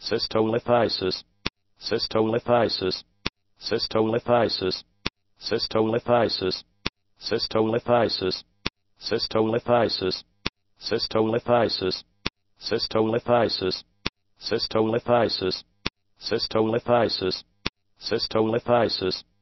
cystolithiasis, cystolithiasis, cystolithiasis, cystolithiasis, cystolithiasis, cystolithiasis, cystolithiasis, cystolithiasis, cystolithiasis, cystolithiasis, cystolithiasis,